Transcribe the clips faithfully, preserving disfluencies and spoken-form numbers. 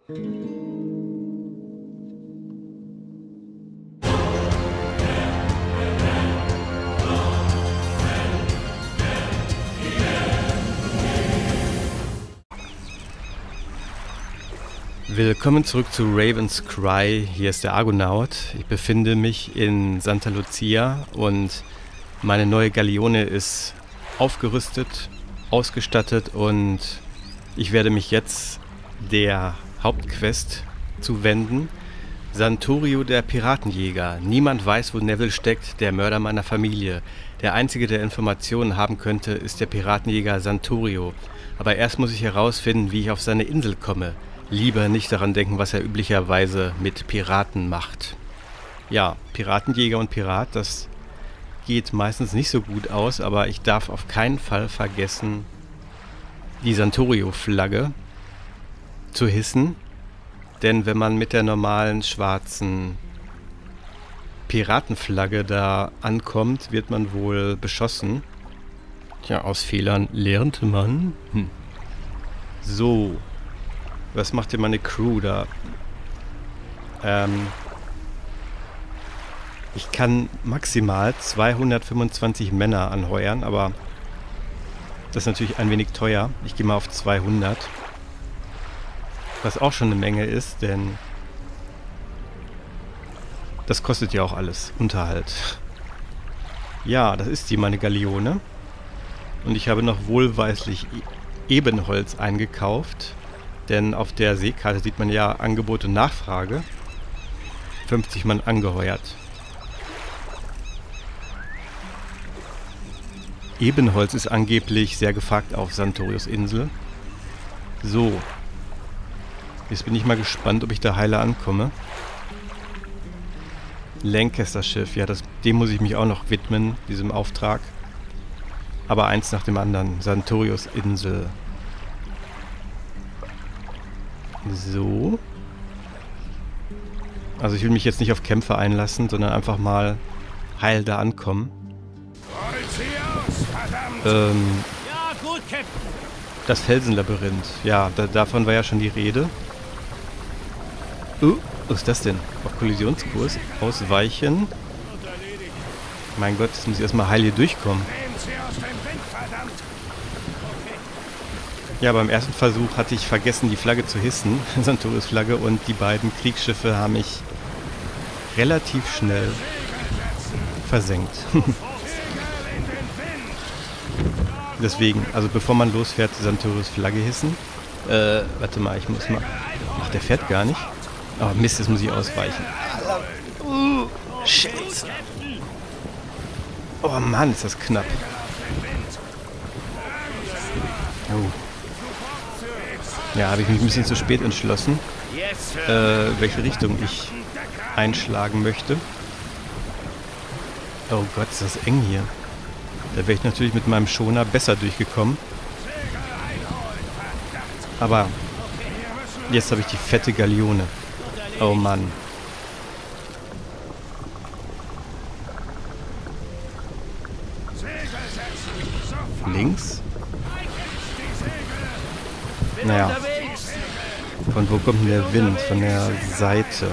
Willkommen zurück zu Raven's Cry. Hier ist der Argonaut. Ich befinde mich in Santa Lucia und meine neue Galeone ist aufgerüstet, ausgestattet und ich werde mich jetzt der Hauptquest zuwenden. Santorio, der Piratenjäger. Niemand weiß, wo Neville steckt, der Mörder meiner Familie. Der einzige, der Informationen haben könnte, ist der Piratenjäger Santorio. Aber erst muss ich herausfinden, wie ich auf seine Insel komme. Lieber nicht daran denken, was er üblicherweise mit Piraten macht. Ja, Piratenjäger und Pirat, das geht meistens nicht so gut aus, aber ich darf auf keinen Fall vergessen, die Santorio-Flagge zu hissen. Denn wenn man mit der normalen schwarzen Piratenflagge da ankommt, wird man wohl beschossen. Tja, aus Fehlern lernte man. Hm. So. Was macht denn meine Crew da? Ähm, ich kann maximal zweihundertfünfundzwanzig Männer anheuern, aber das ist natürlich ein wenig teuer. Ich gehe mal auf zweihundert. Was auch schon eine Menge ist, denn das kostet ja auch alles. Unterhalt. Ja, das ist die, meine Galeone. Und ich habe noch wohlweislich Ebenholz eingekauft. Denn auf der Seekarte sieht man ja Angebot und Nachfrage. fünfzig Mann angeheuert. Ebenholz ist angeblich sehr gefragt auf Santorios Insel. So. Jetzt bin ich mal gespannt, ob ich da heile ankomme. Lancaster-Schiff, ja, das, dem muss ich mich auch noch widmen, diesem Auftrag. Aber eins nach dem anderen. Santorios Insel. So. Also ich will mich jetzt nicht auf Kämpfe einlassen, sondern einfach mal heil da ankommen. Ähm, das Felsenlabyrinth. Ja, da, davon war ja schon die Rede. Uh, was ist das denn? Auf Kollisionskurs. Ausweichen. Mein Gott, jetzt muss ich erstmal heil hier durchkommen. Ja, beim ersten Versuch hatte ich vergessen, die Flagge zu hissen, Santorios Flagge, und die beiden Kriegsschiffe haben mich relativ schnell versenkt. Deswegen, also bevor man losfährt, Santorios Flagge hissen. Äh, warte mal, ich muss mal... Ach, der fährt gar nicht. Oh, Mist, jetzt muss ich ausweichen. Uh, Scheiße. Oh Mann, ist das knapp. Oh. Ja, habe ich mich ein bisschen zu spät entschlossen, äh, welche Richtung ich einschlagen möchte. Oh Gott, ist das eng hier. Da wäre ich natürlich mit meinem Schoner besser durchgekommen. Aber jetzt habe ich die fette Galeone. Oh Mann. Links? Naja. Von wo kommt denn der Wind? Von der Seite.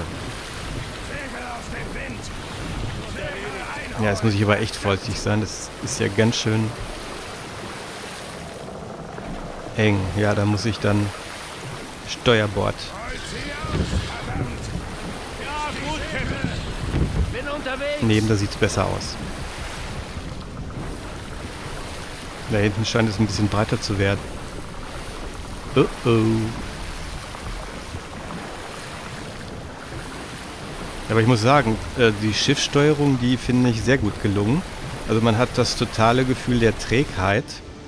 Ja, jetzt muss ich aber echt vorsichtig sein. Das ist ja ganz schön eng. Ja, da muss ich dann Steuerbord. Neben, da sieht es besser aus. Da hinten scheint es ein bisschen breiter zu werden. Oh oh. Aber ich muss sagen, die Schiffssteuerung, die finde ich sehr gut gelungen. Also man hat das totale Gefühl der Trägheit.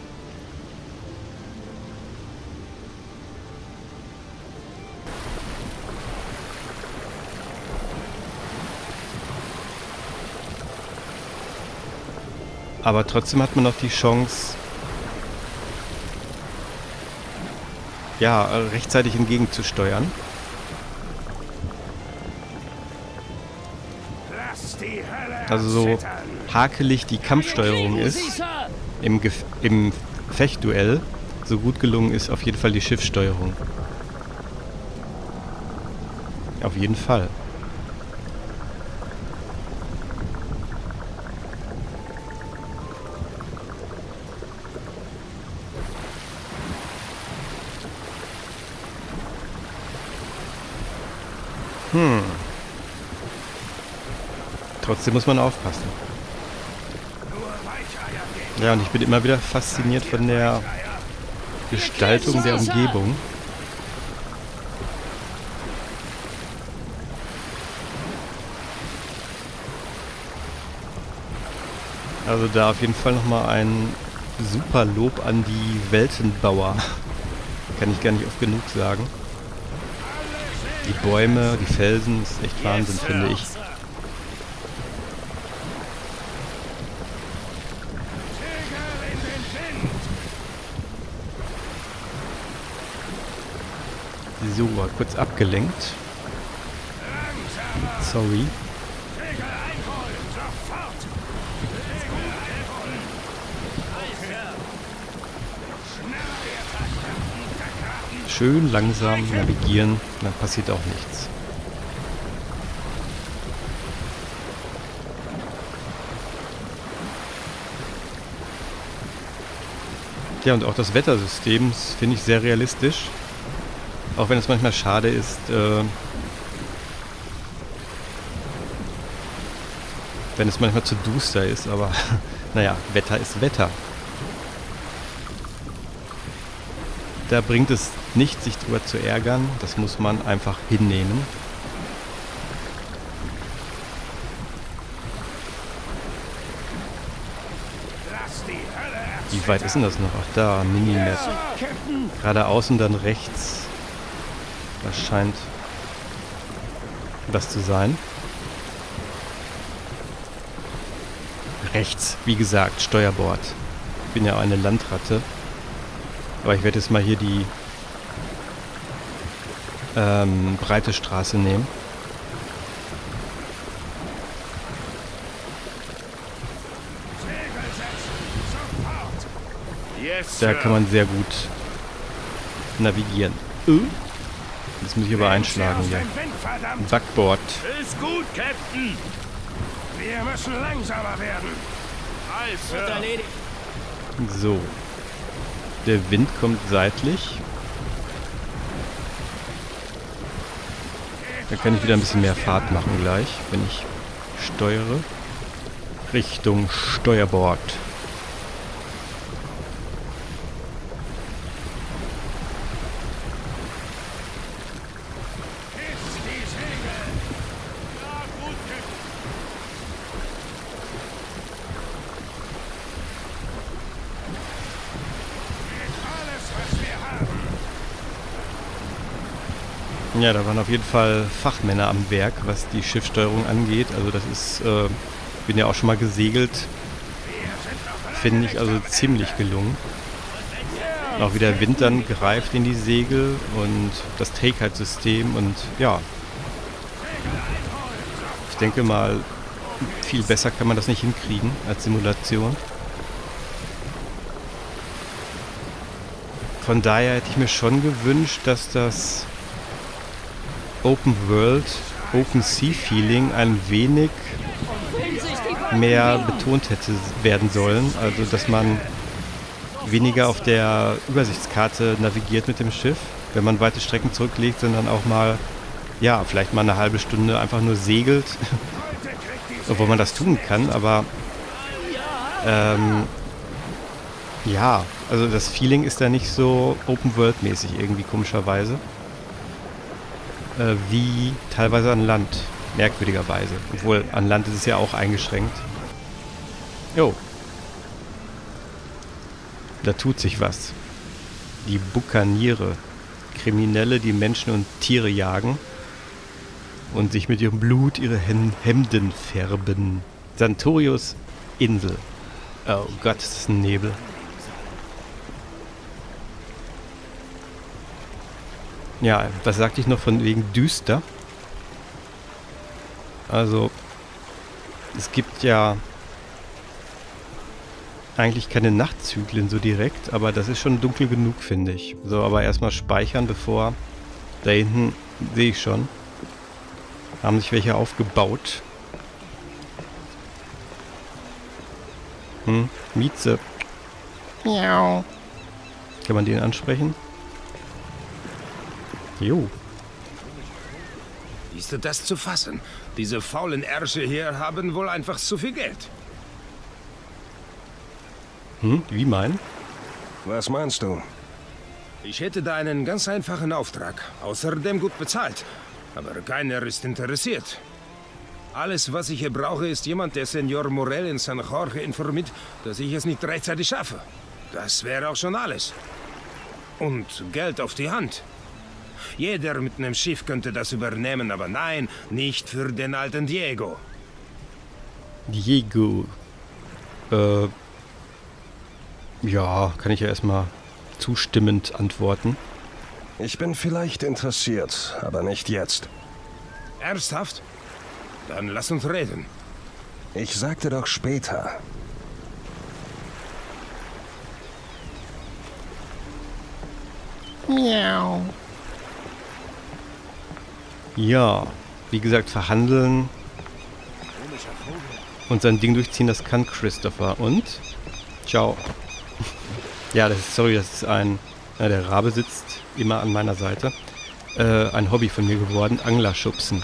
Aber trotzdem hat man noch die Chance, ja, rechtzeitig entgegenzusteuern. Also so hakelig die Kampfsteuerung ist, im, Gef im Fechtduell, so gut gelungen ist auf jeden Fall die Schiffssteuerung. Auf jeden Fall. Hm. Trotzdem muss man aufpassen. Ja, und ich bin immer wieder fasziniert von der Gestaltung der Umgebung. Also da auf jeden Fall nochmal ein super Lob an die Weltenbauer. Kann ich gar nicht oft genug sagen. Die Bäume, die Felsen, ist echt Wahnsinn, finde ich. So, kurz abgelenkt. Sorry. Schön langsam navigieren, dann passiert auch nichts. Ja, und auch das Wettersystem finde ich sehr realistisch. Auch wenn es manchmal schade ist, äh, wenn es manchmal zu duster ist, aber naja, Wetter ist Wetter. Da bringt es nicht, sich drüber zu ärgern, das muss man einfach hinnehmen. Wie weit ist denn das noch? Ach da, Minimap. Geradeaus und dann rechts. Das scheint das zu sein. Rechts, wie gesagt, Steuerbord. Ich bin ja eine Landratte. Aber ich werde jetzt mal hier die ähm, breite Straße nehmen. Da kann man sehr gut navigieren. Uh. Jetzt muss ich aber einschlagen hier. Backbord. Ist gut, Captain. Wir müssen langsamer werden. Also. So. Der Wind kommt seitlich. Da kann ich wieder ein bisschen mehr Fahrt machen gleich, wenn ich steuere. Richtung Steuerbord. Ja, da waren auf jeden Fall Fachmänner am Werk, was die Schiffssteuerung angeht. Also das ist, äh, bin ja auch schon mal gesegelt. Finde ich also ziemlich gelungen. Auch wie der Wind dann greift in die Segel und das Take-Halt-System und ja. Ich denke mal, viel besser kann man das nicht hinkriegen als Simulation. Von daher hätte ich mir schon gewünscht, dass das Open World, Open Sea Feeling ein wenig mehr betont hätte werden sollen. Also, dass man weniger auf der Übersichtskarte navigiert mit dem Schiff, wenn man weite Strecken zurücklegt, sondern auch mal, ja, vielleicht mal eine halbe Stunde einfach nur segelt. Obwohl man das tun kann, aber ähm, ja, also das Feeling ist da nicht so Open World mäßig irgendwie komischerweise. Wie teilweise an Land, merkwürdigerweise. Obwohl, an Land ist es ja auch eingeschränkt. Jo. Da tut sich was. Die Bukaniere. Kriminelle, die Menschen und Tiere jagen und sich mit ihrem Blut ihre Hemden färben. Santorius Insel. Oh Gott, ist das ein Nebel. Ja, was sagte ich noch von wegen düster? Also, es gibt ja eigentlich keine Nachtzyklen so direkt, aber das ist schon dunkel genug, finde ich. So, aber erstmal speichern, bevor... Da hinten sehe ich schon. Haben sich welche aufgebaut. Hm, Mieze. Miau. Kann man den ansprechen? Jo. Ist das zu fassen? Diese faulen Ärsche hier haben wohl einfach zu viel Geld. Hm, wie mein? Was meinst du? Ich hätte da einen ganz einfachen Auftrag. Außerdem gut bezahlt. Aber keiner ist interessiert. Alles, was ich hier brauche, ist jemand, der Senor Morel in San Jorge informiert, dass ich es nicht rechtzeitig schaffe. Das wäre auch schon alles. Und Geld auf die Hand. Jeder mit einem Schiff könnte das übernehmen, aber nein, nicht für den alten Diego. Diego. Äh. Ja, kann ich ja erstmal zustimmend antworten. Ich bin vielleicht interessiert, aber nicht jetzt. Ernsthaft? Dann lass uns reden. Ich sagte doch später. Miau. Ja, wie gesagt, verhandeln und sein Ding durchziehen, das kann Christopher. Und? Ciao. Ja, das ist, sorry, das ist ein, ja, der Rabe sitzt immer an meiner Seite. Äh, ein Hobby von mir geworden, Anglerschubsen.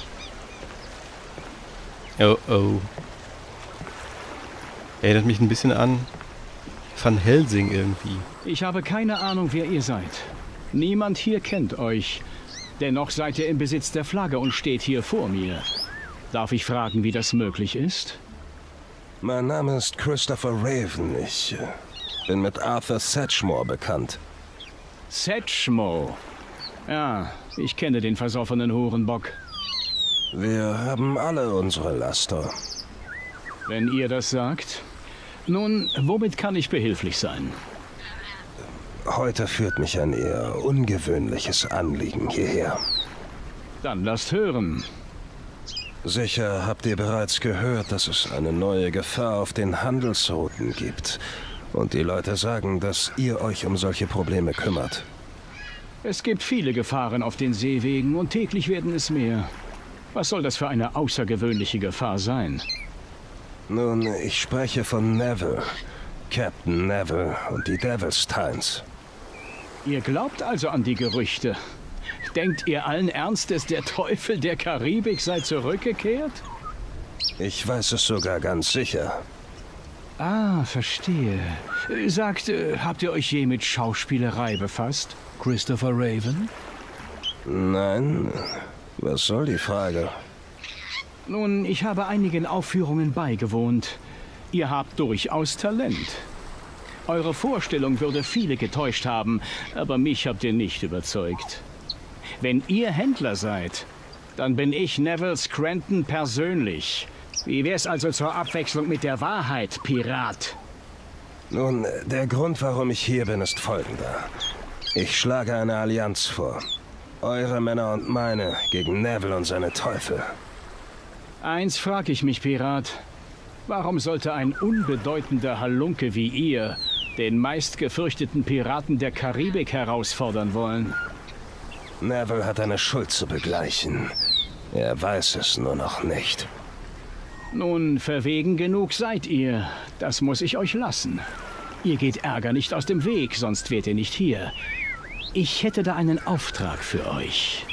Oh, oh. Erinnert mich ein bisschen an Van Helsing irgendwie. Ich habe keine Ahnung, wer ihr seid. Niemand hier kennt euch. Dennoch seid ihr im Besitz der Flagge und steht hier vor mir. Darf ich fragen, wie das möglich ist? Mein Name ist Christopher Raven. Ich äh, bin mit Arthur Sedgemoor bekannt. Sedgemoor. Ja, ich kenne den versoffenen Hurenbock. Wir haben alle unsere Laster. Wenn ihr das sagt. Nun, womit kann ich behilflich sein? Heute führt mich ein eher ungewöhnliches Anliegen hierher. Dann lasst hören. Sicher habt ihr bereits gehört, dass es eine neue Gefahr auf den Handelsrouten gibt. Und die Leute sagen, dass ihr euch um solche Probleme kümmert. Es gibt viele Gefahren auf den Seewegen und täglich werden es mehr. Was soll das für eine außergewöhnliche Gefahr sein? Nun, ich spreche von Neville. Captain Neville und die Devilsteins. Ihr glaubt also an die Gerüchte. Denkt ihr allen Ernstes, der Teufel der Karibik sei zurückgekehrt? Ich weiß es sogar ganz sicher. Ah, verstehe. Sagt, äh, habt ihr euch je mit Schauspielerei befasst, Christopher Raven? Nein, was soll die Frage? Nun, ich habe einigen Aufführungen beigewohnt. Ihr habt durchaus Talent. Eure Vorstellung würde viele getäuscht haben, aber mich habt ihr nicht überzeugt. Wenn ihr Händler seid, dann bin ich Neville Scranton persönlich. Wie wär's also zur Abwechslung mit der Wahrheit, Pirat? Nun, der Grund, warum ich hier bin, ist folgender. Ich schlage eine Allianz vor. Eure Männer und meine gegen Neville und seine Teufel. Eins frage ich mich, Pirat. Warum sollte ein unbedeutender Halunke wie ihr den meistgefürchteten Piraten der Karibik herausfordern wollen? Neville hat eine Schuld zu begleichen. Er weiß es nur noch nicht. Nun, verwegen genug seid ihr. Das muss ich euch lassen. Ihr geht Ärger nicht aus dem Weg, sonst wärt ihr nicht hier. Ich hätte da einen Auftrag für euch.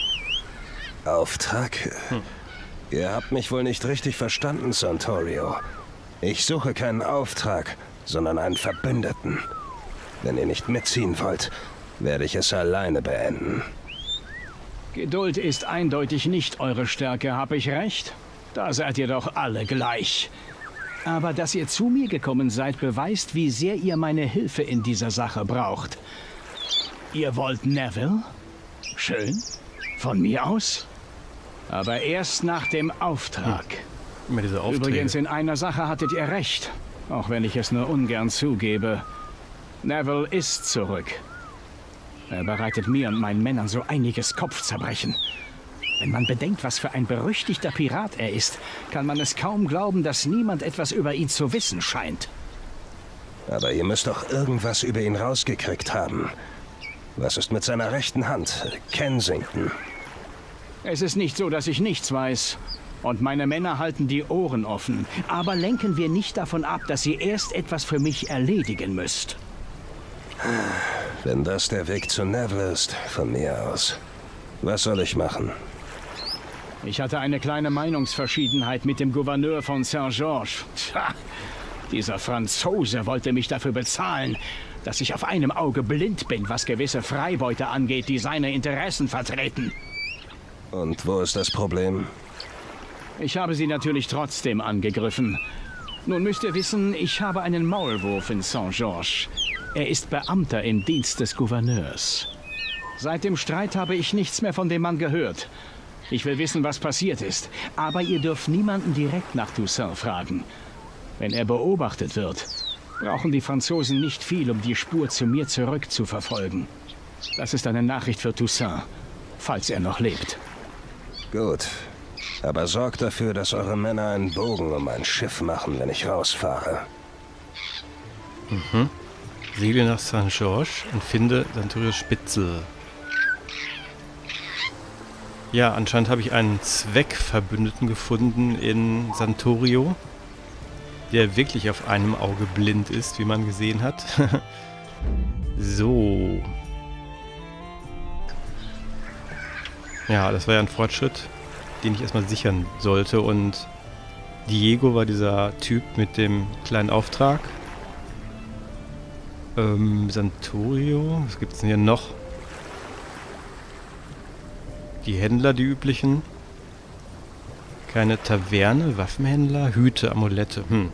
Auftrag? Hm. Ihr habt mich wohl nicht richtig verstanden, Santorio. Ich suche keinen Auftrag, sondern einen Verbündeten. Wenn ihr nicht mitziehen wollt, werde ich es alleine beenden. Geduld ist eindeutig nicht eure Stärke, habe ich recht? Da seid ihr doch alle gleich. Aber dass ihr zu mir gekommen seid, beweist, wie sehr ihr meine Hilfe in dieser Sache braucht. Ihr wollt Neville? Schön. Von mir aus? Aber erst nach dem Auftrag. Hm. Immer diese Aufträge. Übrigens, in einer Sache hattet ihr recht. Auch wenn ich es nur ungern zugebe. Neville ist zurück. Er bereitet mir und meinen Männern so einiges Kopfzerbrechen. Wenn man bedenkt, was für ein berüchtigter Pirat er ist, kann man es kaum glauben, dass niemand etwas über ihn zu wissen scheint. Aber ihr müsst doch irgendwas über ihn rausgekriegt haben. Was ist mit seiner rechten Hand, Kensington? Es ist nicht so, dass ich nichts weiß. Und meine Männer halten die Ohren offen. Aber lenken wir nicht davon ab, dass ihr erst etwas für mich erledigen müsst. Wenn das der Weg zu Neville ist, von mir aus. Was soll ich machen? Ich hatte eine kleine Meinungsverschiedenheit mit dem Gouverneur von Saint-Georges. Tja, dieser Franzose wollte mich dafür bezahlen, dass ich auf einem Auge blind bin, was gewisse Freibeute angeht, die seine Interessen vertreten. Und wo ist das Problem? Ich habe sie natürlich trotzdem angegriffen. Nun müsst ihr wissen, ich habe einen Maulwurf in Saint-Georges. Er ist Beamter im Dienst des Gouverneurs. Seit dem Streit habe ich nichts mehr von dem Mann gehört. Ich will wissen, was passiert ist. Aber ihr dürft niemanden direkt nach Toussaint fragen. Wenn er beobachtet wird, brauchen die Franzosen nicht viel, um die Spur zu mir zurückzuverfolgen. Das ist eine Nachricht für Toussaint, falls er noch lebt. Gut. Aber sorgt dafür, dass eure Männer einen Bogen um mein Schiff machen, wenn ich rausfahre. Mhm. Segle nach Saint-Georges und finde Santurios Spitzel. Ja, anscheinend habe ich einen Zweckverbündeten gefunden in Santorio, der wirklich auf einem Auge blind ist, wie man gesehen hat. So. Ja, das war ja ein Fortschritt, den ich erstmal sichern sollte. Und Diego war dieser Typ mit dem kleinen Auftrag. Ähm, Santorio, was gibt es denn hier noch? Die Händler, die üblichen. Keine Taverne, Waffenhändler, Hüte, Amulette. Hm.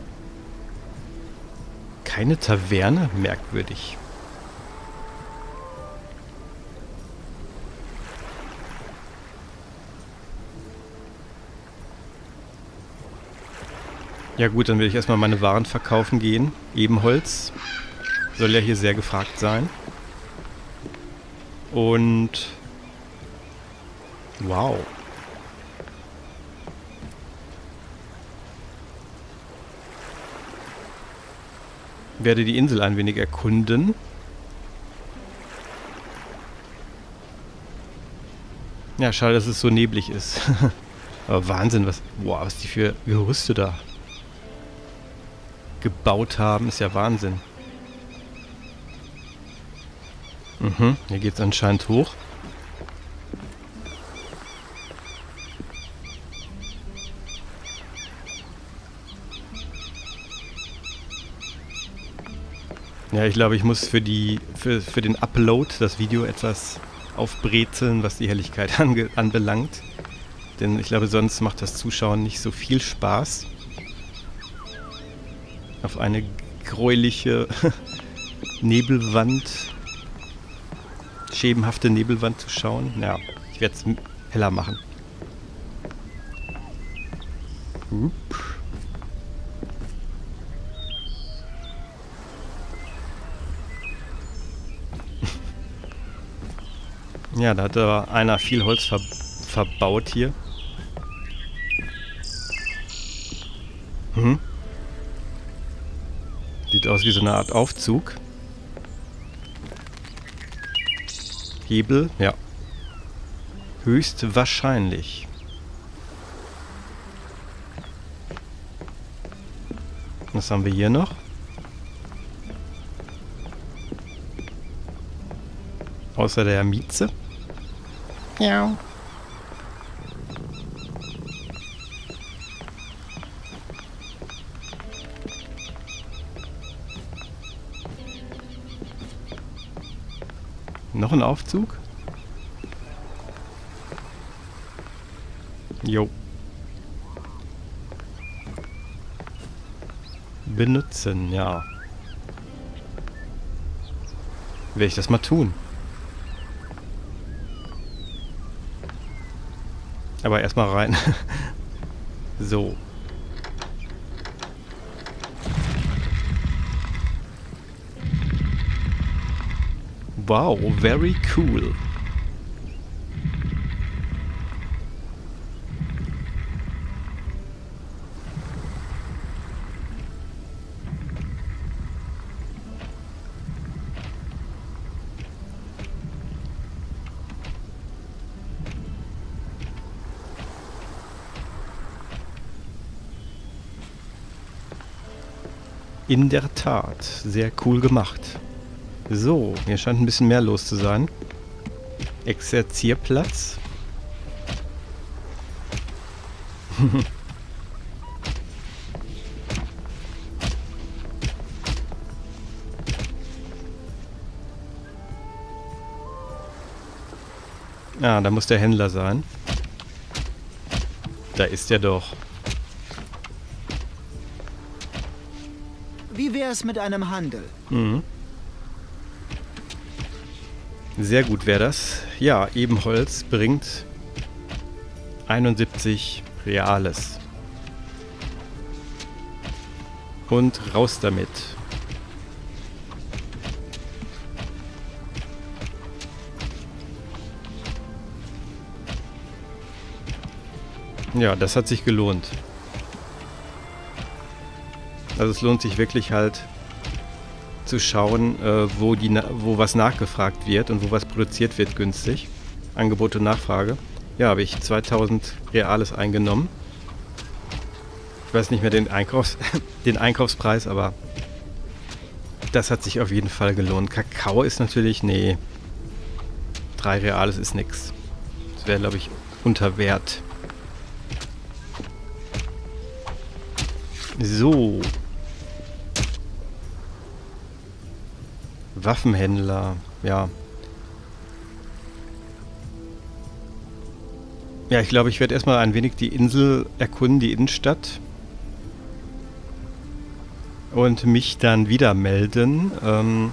Keine Taverne? Merkwürdig. Ja gut, dann will ich erstmal meine Waren verkaufen gehen. Ebenholz soll ja hier sehr gefragt sein. Und wow. Werde die Insel ein wenig erkunden. Ja, schade, dass es so neblig ist. Aber Wahnsinn, was, boah, was die für Gerüste da gebaut haben, ist ja Wahnsinn. Mhm, hier geht es anscheinend hoch. Ja, ich glaube, ich muss für die für, für den Upload das Video etwas aufbrezeln, was die Helligkeit ange, anbelangt. Denn ich glaube, sonst macht das Zuschauen nicht so viel Spaß. Auf eine gräuliche Nebelwand, schemenhafte Nebelwand zu schauen. Ja, ich werde es heller machen. Upp. Ja, da hat aber einer viel Holz ver verbaut hier. Mhm. Sieht aus wie so eine Art Aufzug. Hebel, ja. Höchstwahrscheinlich. Was haben wir hier noch? Außer der Mieze. Ja. Noch ein Aufzug? Jo. Benutzen, ja. Will ich das mal tun? Aber erstmal rein. So. Wow, very cool. In der Tat, sehr cool gemacht. So, hier scheint ein bisschen mehr los zu sein. Exerzierplatz. Ah, da muss der Händler sein. Da ist er doch. Wie wär's mit einem Handel? Mhm. Sehr gut wäre das. Ja, Ebenholz bringt einundsiebzig Reales. Und raus damit. Ja, das hat sich gelohnt. Also es lohnt sich wirklich halt zu schauen, äh, wo, die, wo was nachgefragt wird und wo was produziert wird günstig. Angebot und Nachfrage. Ja, habe ich zweitausend Reales eingenommen. Ich weiß nicht mehr den, Einkaufs-, den Einkaufspreis, aber das hat sich auf jeden Fall gelohnt. Kakao ist natürlich, nee, drei Reales ist nix. Das wäre, glaube ich, unter Wert. So. Waffenhändler, ja. Ja, ich glaube, ich werde erstmal ein wenig die Insel erkunden, die Innenstadt. Und mich dann wieder melden. Ähm,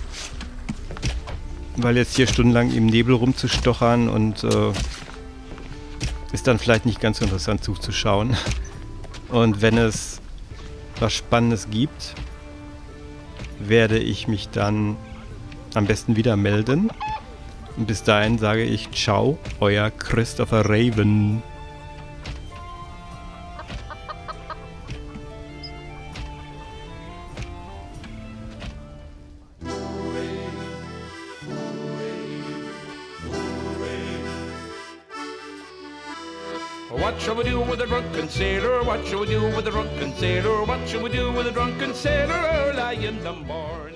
weil jetzt hier stundenlang im Nebel rumzustochern und äh, ist dann vielleicht nicht ganz so interessant zuzuschauen. Und wenn es was Spannendes gibt, werde ich mich dann am besten wieder melden. Und bis dahin sage ich ciao, euer Christopher Raven. What shall we do with a drunken sailor? What shall we do with a drunken sailor? What shall we do with a drunken sailor early in the morning?